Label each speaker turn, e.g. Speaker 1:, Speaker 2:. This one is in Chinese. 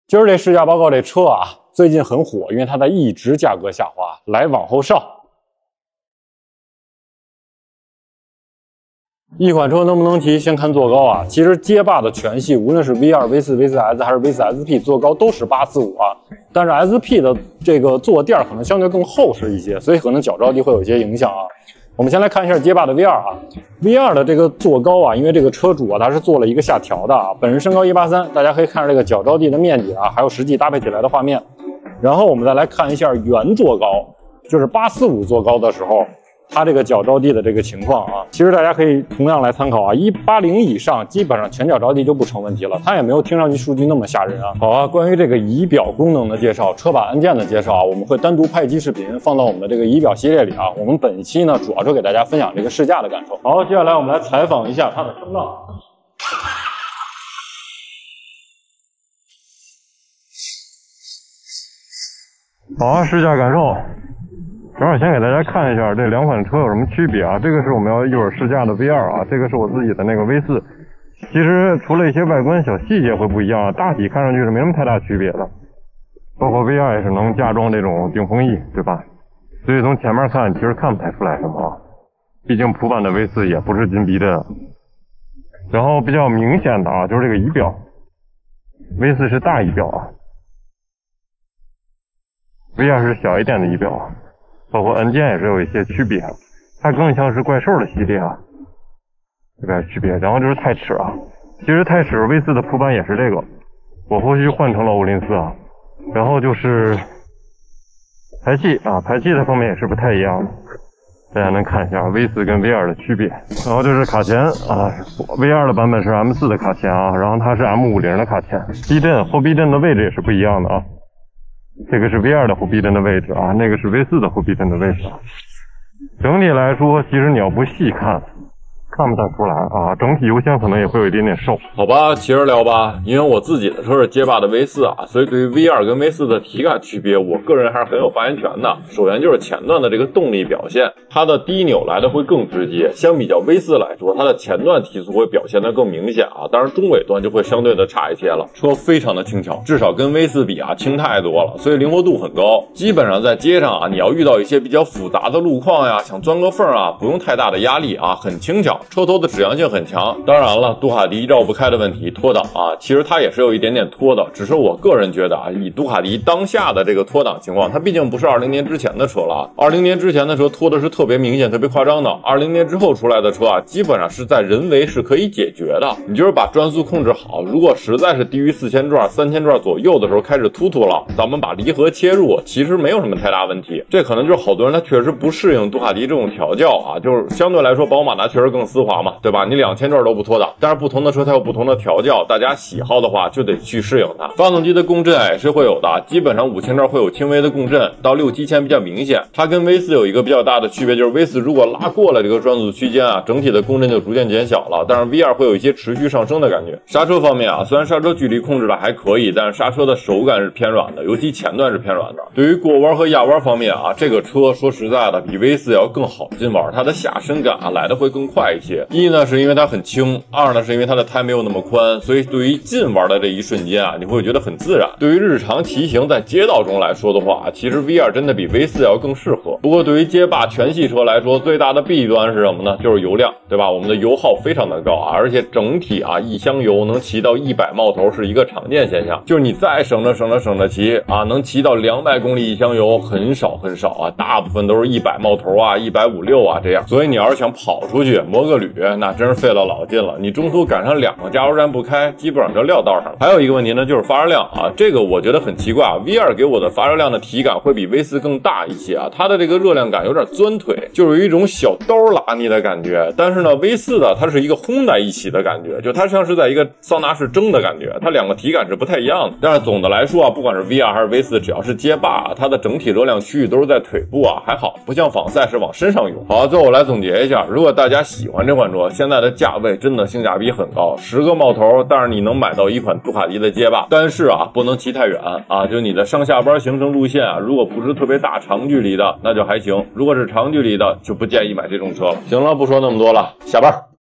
Speaker 1: 今儿这试驾报告这车啊，最近很火，因为它在一直价格下滑。来，往后上。一款车能不能骑，先看坐高啊。其实街霸的全系，无论是 V2、V4、V4S 还是 V4SP， 坐高都是845啊。但是 SP 的这个坐垫可能相对更厚实一些，所以可能脚着地会有一些影响啊。我们先来看一下街霸的 V2 啊 ，V2 的这个坐高啊，因为这个车主啊他是做了一个下调的啊，本人身高183，大家可以看着这个脚着地的面积啊，还有实际搭配起来的画面。然后我们再来看一下原坐高，就是845坐高的时候，它这个脚着地的这个情况啊，其实大家可以同样来参考啊，180以上基本上全脚着地就不成问题了，它也没有听上去数据那么吓人啊。好啊，关于这个仪表功能的介绍、车把按键的介绍啊，我们会单独拍一期视频放到我们的这个仪表系列里啊。我们本期呢主要是给大家分享这个试驾的感受。好，接下来我们来采访一下它的声浪。
Speaker 2: 好啊，试驾感受。正好先给大家看一下这两款车有什么区别啊？这个是我们要一会儿试驾的 V2 啊，这个是我自己的那个 V4。其实除了一些外观小细节会不一样啊，大体看上去是没什么太大区别的。包括 V2 也是能加装这种顶风翼，对吧？所以从前面看其实看不太出来什么啊，毕竟普版的 V4 也不是金逼真。然后比较明显的啊，就是这个仪表 ，V4 是大仪表啊。V2 是小一点的仪表，包括按键也是有一些区别，它更像是怪兽的系列啊，有点区别。然后就是钛齿啊，其实钛齿 V4 的普版也是这个，我后续换成了504啊。然后就是排气啊，排气的方面也是不太一样的，大家能看一下 V4 跟 V2 的区别。然后就是卡钳啊 ，V2 的版本是 M4 的卡钳啊，然后它是 M50 的卡钳。避震后避震的位置也是不一样的啊。这个是 V2 的后避震的位置啊，那个是 V4 的后避震的位置啊。整体来说，其实你要不细看，看不太出来啊。整体油箱可能也会有一点点瘦。
Speaker 1: 好吧，接着聊吧。因为我自己的车是街霸的 V4 啊，所以对于 V2 跟 V4 的体感区别，我个人还是很有发言权的。首先就是前段的这个动力表现，它的低扭来的会更直接，相比较 V4 来说，它的前段提速会表现得更明显啊。当然中尾段就会相对的差一些了。车非常的轻巧，至少跟 V4 比啊轻太多了，所以灵活度很高。基本上在街上啊，你要遇到一些比较复杂的路况呀，想钻个缝啊，不用太大的压力啊，很轻巧。车头的指向性很强。当然了，杜卡迪绕不开的问题，脱档啊，其实它也是有一点点脱的，只是我个人觉得啊，以杜卡迪当下的这个脱档情况，它毕竟不是20年之前的车了啊。20年之前的车脱的是特别明显、特别夸张的，20年之后出来的车啊，基本上是在人为是可以解决的。你就是把转速控制好，如果实在是低于4000转、3000转左右的时候开始突了，咱们把离合切入，其实没有什么太大问题。这可能就是好多人他确实不适应杜卡迪这种调教啊，就是相对来说宝马它确实更丝滑嘛，对吧？你2000转都不脱档，但是不同的车它有不同的调教，大家喜好的话就得去适应它。发动机的共振也是会有的，基本上5000转会有轻微的共振，到6、7千比较明显。它跟 V4 有一个比较大的区别，就是 V4 如果拉过了这个转速区间啊，整体的共振就逐渐减小了，但是 V2 会有一些持续上升的感觉。刹车方面啊，虽然刹车距离控制的还可以，但是刹车的手感是偏软的，尤其前段是偏软的。对于过弯和压弯方面啊，这个车说实在的比 V4 要更好进弯，它的下深感啊来的会更快一些。一呢是因为它很轻，二呢是因为它的胎没有那么宽，所以对于进弯的这一瞬间啊，你会觉得很自然。对于日常骑行在街道中来说的话，其实 V2 真的比 V4 要更适合。不过对于街霸全系车来说，最大的弊端是什么呢？就是油量，对吧？我们的油耗非常的高啊，而且整体啊一箱油能骑到100冒头是一个常见现象。就是你再省着骑啊，能骑到200公里一箱油很少啊，大部分都是100冒头啊、150、160啊这样。所以你要是想跑出去磨个旅，那真是费了老劲了。你中途赶上2个加油站不开，基本上就撂道上了。还有一个问题呢，就是发热量啊，这个我觉得很奇怪啊。V2 给我的发热量的体感会比 V4 更大一些啊，它的这个热量感有点钻腿，就有一种小刀拉你的感觉。但是呢 ，V4 呢，它是一个轰在一起的感觉，就它像是在一个桑拿室蒸的感觉，它两个体感是不太一样的。但是总的来说啊，不管是 V2 还是 V4， 只要是街霸，它的整体热量区域都是在腿部啊，还好，不像仿赛是往身上用。好，最后我来总结一下，如果大家喜欢这款车，现在的价位真的性价比很高，10个冒头，但是你能买到一款杜卡迪的街霸，但是啊，不能骑太远啊，就你的上下班行程路线啊，如果不是特别大长距离的，那就还行；如果是长距离的，就不建议买这种车了。行了，不说那么多了，下班。